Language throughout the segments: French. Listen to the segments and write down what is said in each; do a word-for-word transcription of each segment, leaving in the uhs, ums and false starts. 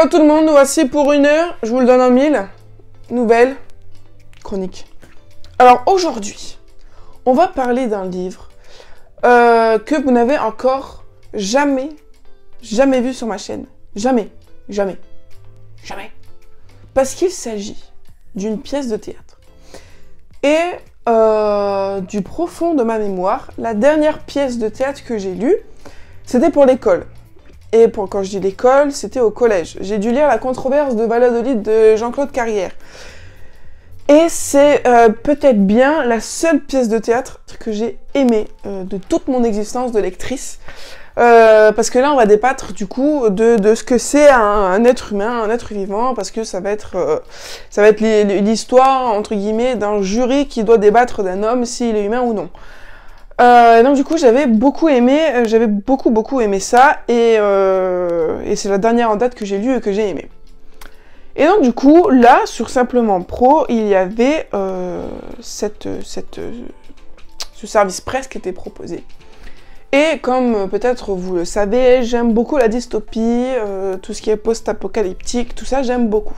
Hello tout le monde, nous voici pour une heure, je vous le donne en mille. Nouvelle chronique. Alors aujourd'hui, on va parler d'un livre euh, que vous n'avez encore jamais, jamais vu sur ma chaîne. Jamais, jamais, jamais. Parce qu'il s'agit d'une pièce de théâtre. Et euh, du profond de ma mémoire, la dernière pièce de théâtre que j'ai lue, c'était pour l'école. Et pour, quand je dis l'école, c'était au collège. J'ai dû lire La controverse de Valladolid de Jean-Claude Carrière. Et c'est euh, peut-être bien la seule pièce de théâtre que j'ai aimée euh, de toute mon existence de lectrice. Euh, parce que là, on va débattre du coup de, de ce que c'est un, un être humain, un être vivant, parce que ça va être, euh, ça va être l'histoire, entre guillemets, d'un jury qui doit débattre d'un homme, s'il est humain ou non. Euh, donc du coup j'avais beaucoup aimé, euh, j'avais beaucoup beaucoup aimé ça et, euh, et c'est la dernière en date que j'ai lue et que j'ai aimé. Et donc du coup là sur Simplement Pro il y avait euh, cette, cette, ce service presse qui était proposé. Et comme peut-être vous le savez, j'aime beaucoup la dystopie, euh, tout ce qui est post-apocalyptique, tout ça j'aime beaucoup.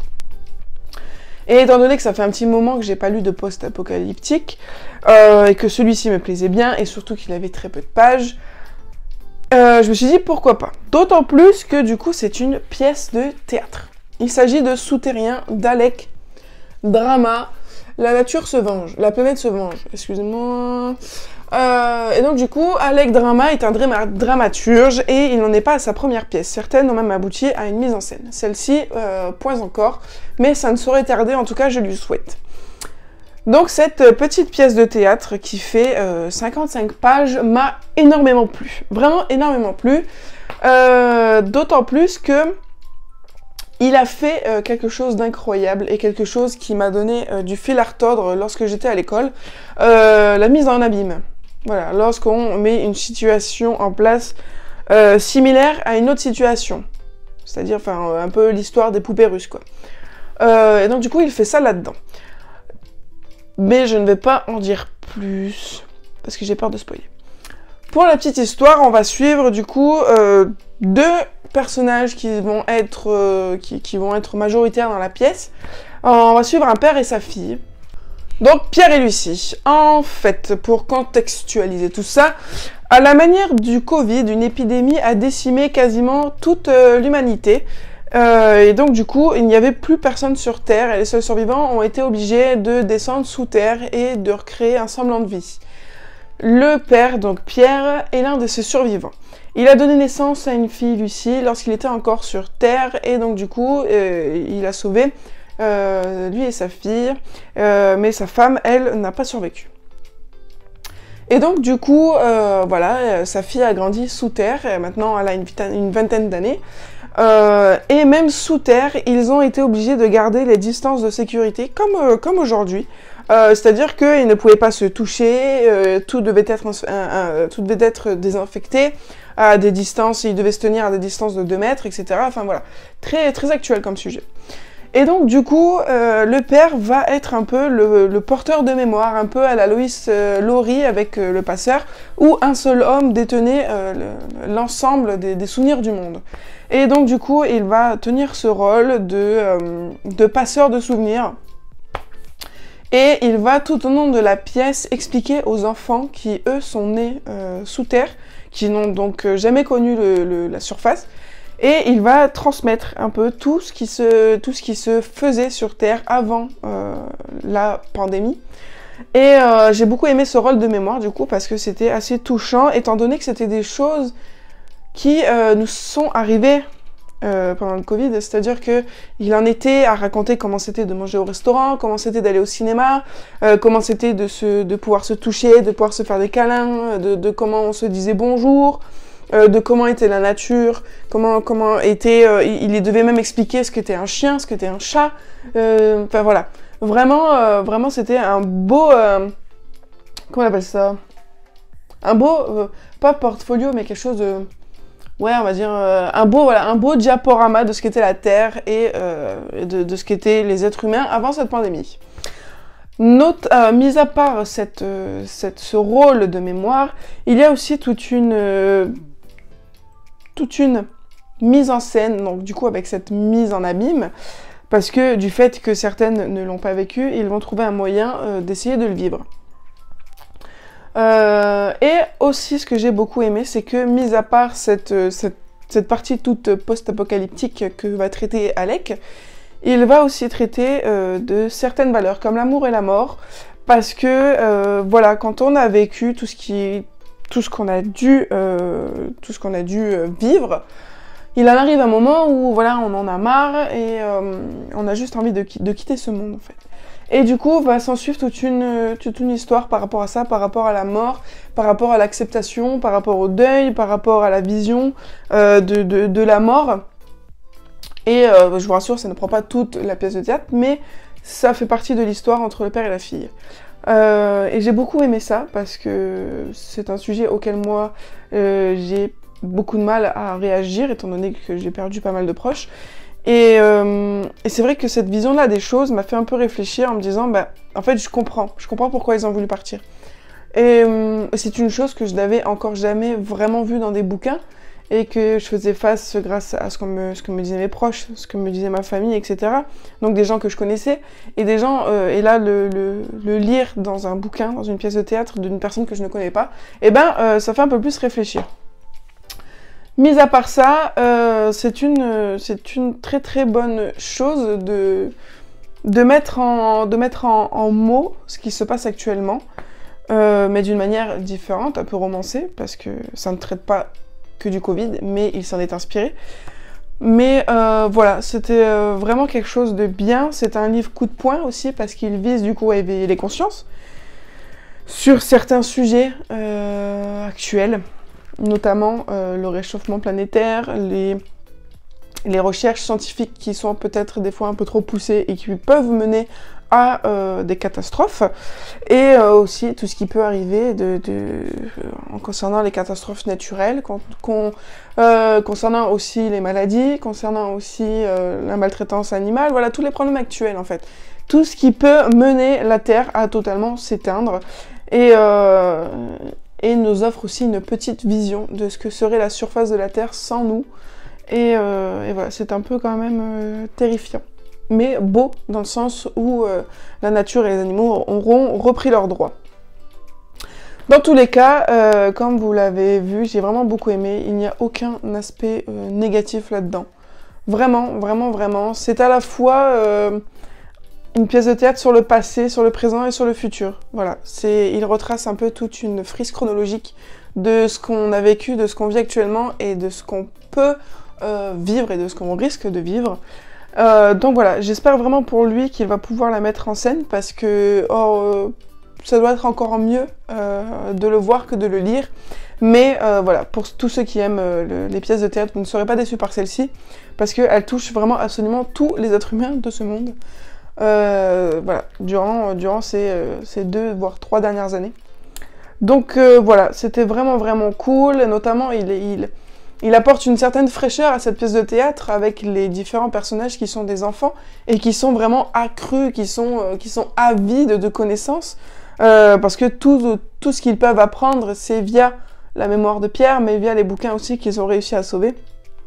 Et étant donné que ça fait un petit moment que j'ai pas lu de post-apocalyptique, euh, et que celui-ci me plaisait bien, et surtout qu'il avait très peu de pages, euh, je me suis dit pourquoi pas. D'autant plus que du coup c'est une pièce de théâtre. Il s'agit de Souterrain d'Alec Drama. La nature se venge, la planète se venge, excusez-moi... Euh, et donc du coup, Alec Drama est un drama dramaturge et il n'en est pas à sa première pièce. Certaines ont même abouti à une mise en scène. Celle-ci, euh, point encore, mais ça ne saurait tarder, en tout cas je lui souhaite. Donc cette petite pièce de théâtre qui fait euh, cinquante-cinq pages m'a énormément plu. Vraiment énormément plu. Euh, D'autant plus que il a fait euh, quelque chose d'incroyable et quelque chose qui m'a donné euh, du fil à retordre lorsque j'étais à l'école. Euh, la mise en abîme. Voilà, lorsqu'on met une situation en place euh, similaire à une autre situation. C'est-à-dire, enfin, un peu l'histoire des poupées russes, quoi. Euh, et donc, du coup, il fait ça là-dedans. Mais je ne vais pas en dire plus, parce que j'ai peur de spoiler. Pour la petite histoire, on va suivre, du coup, euh, deux personnages qui vont être, euh, qui, qui vont être majoritaires dans la pièce. Alors, on va suivre un père et sa fille. Donc Pierre et Lucie, en fait, pour contextualiser tout ça, à la manière du Covid, une épidémie a décimé quasiment toute euh, l'humanité. Euh, et donc du coup, il n'y avait plus personne sur Terre et les seuls survivants ont été obligés de descendre sous terre et de recréer un semblant de vie. Le père, donc Pierre, est l'un de ces survivants. Il a donné naissance à une fille, Lucie, lorsqu'il était encore sur Terre et donc du coup, euh, il a sauvé Euh, lui et sa fille, euh, mais sa femme, elle, n'a pas survécu. Et donc, du coup, euh, voilà, euh, sa fille a grandi sous terre, et maintenant elle a une, une vingtaine d'années, euh, et même sous terre, ils ont été obligés de garder les distances de sécurité, comme, euh, comme aujourd'hui. Euh, C'est-à-dire qu'ils ne pouvaient pas se toucher, euh, tout, devait être, euh, euh, tout devait être désinfecté, à des distances, ils devaient se tenir à des distances de deux mètres, et cetera. Enfin voilà, très, très actuel comme sujet. Et donc, du coup, euh, le père va être un peu le, le porteur de mémoire, un peu à la Lois euh, Lowry avec euh, le passeur, où un seul homme détenait euh, l'ensemble le, des, des souvenirs du monde. Et donc, du coup, il va tenir ce rôle de, euh, de passeur de souvenirs. Et il va, tout au long de la pièce, expliquer aux enfants qui, eux, sont nés euh, sous terre, qui n'ont donc jamais connu le, le, la surface, et il va transmettre un peu tout ce qui se, tout ce qui se faisait sur Terre avant euh, la pandémie. Et euh, j'ai beaucoup aimé ce rôle de mémoire du coup parce que c'était assez touchant étant donné que c'était des choses qui euh, nous sont arrivées euh, pendant le Covid. C'est-à-dire qu'il en était à raconter comment c'était de manger au restaurant, comment c'était d'aller au cinéma, euh, comment c'était de, se, de pouvoir se toucher, de pouvoir se faire des câlins, de, de comment on se disait bonjour. Euh, de comment était la nature, comment, comment était... Euh, il, il devait même expliquer ce qu'était un chien, ce qu'était un chat. Euh, enfin voilà. Vraiment, euh, vraiment c'était un beau... Euh, comment on appelle ça? Un beau... Euh, pas portfolio, mais quelque chose de... Ouais, on va dire... Euh, un beau voilà, un beau diaporama de ce qu'était la Terre et euh, de, de ce qu'étaient les êtres humains avant cette pandémie. Note, euh, mis à part cette, euh, cette, ce rôle de mémoire, il y a aussi toute une... Euh, toute une mise en scène, donc du coup avec cette mise en abîme, parce que du fait que certaines ne l'ont pas vécu, ils vont trouver un moyen euh, d'essayer de le vivre. Euh, et aussi ce que j'ai beaucoup aimé, c'est que mis à part cette, cette, cette partie toute post-apocalyptique que va traiter Alec, il va aussi traiter euh, de certaines valeurs comme l'amour et la mort, parce que euh, voilà, quand on a vécu tout ce qui, tout ce qu'on a dû, euh, tout ce qu'on a dû vivre, il en arrive un moment où voilà, on en a marre et euh, on a juste envie de, de quitter ce monde en fait. Et du coup, va s'en suivre toute une, toute une histoire par rapport à ça, par rapport à la mort, par rapport à l'acceptation, par rapport au deuil, par rapport à la vision euh, de, de, de la mort. Et euh, je vous rassure, ça ne prend pas toute la pièce de théâtre, mais ça fait partie de l'histoire entre le père et la fille. Euh, et j'ai beaucoup aimé ça, parce que c'est un sujet auquel moi, euh, j'ai beaucoup de mal à réagir, étant donné que j'ai perdu pas mal de proches. Et, euh, et c'est vrai que cette vision-là des choses m'a fait un peu réfléchir en me disant, bah, en fait, je comprends. Je comprends pourquoi ils ont voulu partir. Et euh, c'est une chose que je n'avais encore jamais vraiment vue dans des bouquins et que je faisais face grâce à ce, qu'on me, ce que me disaient mes proches, ce que me disait ma famille, et cetera. Donc des gens que je connaissais et des gens, euh, et là, le, le, le lire dans un bouquin, dans une pièce de théâtre d'une personne que je ne connais pas, et ben, euh, ça fait un peu plus réfléchir. Mis à part ça, euh, c'est une, c'est une très très bonne chose de, de mettre, en, de mettre en, en mots ce qui se passe actuellement, euh, mais d'une manière différente, un peu romancée, parce que ça ne traite pas que du Covid, mais il s'en est inspiré. Mais euh, voilà, c'était euh, vraiment quelque chose de bien. C'est un livre coup de poing aussi, parce qu'il vise du coup à éveiller les consciences sur certains sujets euh, actuels. Notamment euh, le réchauffement planétaire, les, les recherches scientifiques qui sont peut-être des fois un peu trop poussées et qui peuvent mener à euh, des catastrophes, et euh, aussi tout ce qui peut arriver de, de, euh, en concernant les catastrophes naturelles, con, con, euh, concernant aussi les maladies, concernant aussi euh, la maltraitance animale, voilà, tous les problèmes actuels en fait. Tout ce qui peut mener la Terre à totalement s'éteindre, et... Euh, et nous offre aussi une petite vision de ce que serait la surface de la Terre sans nous. Et, euh, et voilà, c'est un peu quand même euh, terrifiant. Mais beau, dans le sens où euh, la nature et les animaux auront repris leurs droits. Dans tous les cas, euh, comme vous l'avez vu, j'ai vraiment beaucoup aimé. Il n'y a aucun aspect euh, négatif là-dedans. Vraiment, vraiment, vraiment. C'est à la fois... Euh, une pièce de théâtre sur le passé, sur le présent et sur le futur. Voilà, c'est, il retrace un peu toute une frise chronologique de ce qu'on a vécu, de ce qu'on vit actuellement et de ce qu'on peut euh, vivre et de ce qu'on risque de vivre. Euh, donc voilà, j'espère vraiment pour lui qu'il va pouvoir la mettre en scène parce que oh, euh, ça doit être encore mieux euh, de le voir que de le lire. Mais euh, voilà, pour tous ceux qui aiment euh, le, les pièces de théâtre, vous ne serez pas déçus par celle-ci parce qu'elle touche vraiment absolument tous les êtres humains de ce monde. Euh, voilà, durant, durant ces, euh, ces deux voire trois dernières années. Donc euh, voilà, c'était vraiment vraiment cool, notamment il, il, il apporte une certaine fraîcheur à cette pièce de théâtre avec les différents personnages qui sont des enfants et qui sont vraiment accrus, qui sont, euh, qui sont avides de connaissances, euh, parce que tout, tout ce qu'ils peuvent apprendre c'est via la mémoire de Pierre, mais via les bouquins aussi qu'ils ont réussi à sauver.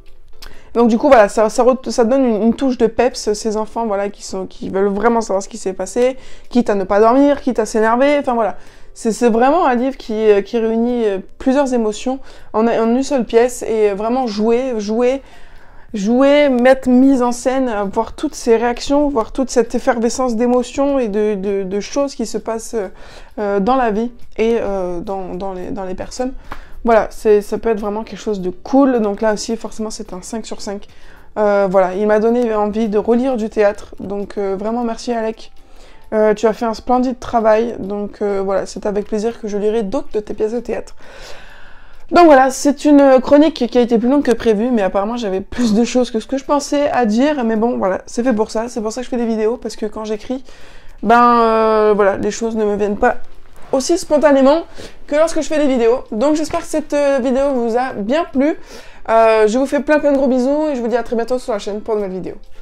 Donc du coup voilà, ça, ça, ça donne une, une touche de peps, ces enfants voilà, qui, sont, qui veulent vraiment savoir ce qui s'est passé, quitte à ne pas dormir, quitte à s'énerver, enfin voilà. C'est vraiment un livre qui, qui réunit plusieurs émotions en, en une seule pièce et vraiment jouer, jouer, jouer, mettre mise en scène, voir toutes ces réactions, voir toute cette effervescence d'émotions et de, de, de choses qui se passent euh, dans la vie et euh, dans, dans, les, dans les personnes. Voilà, ça peut être vraiment quelque chose de cool, donc là aussi forcément c'est un cinq sur cinq. Euh, voilà, il m'a donné envie de relire du théâtre, donc euh, vraiment merci Alec. Euh, tu as fait un splendide travail, donc euh, voilà, c'est avec plaisir que je lirai d'autres de tes pièces de théâtre. Donc voilà, c'est une chronique qui a été plus longue que prévu, mais apparemment j'avais plus de choses que ce que je pensais à dire, mais bon voilà, c'est fait pour ça, c'est pour ça que je fais des vidéos, parce que quand j'écris, ben euh, voilà, les choses ne me viennent pas aussi spontanément que lorsque je fais des vidéos. Donc j'espère que cette euh, vidéo vous a bien plu. Euh, je vous fais plein plein de gros bisous et je vous dis à très bientôt sur la chaîne pour de nouvelles vidéos.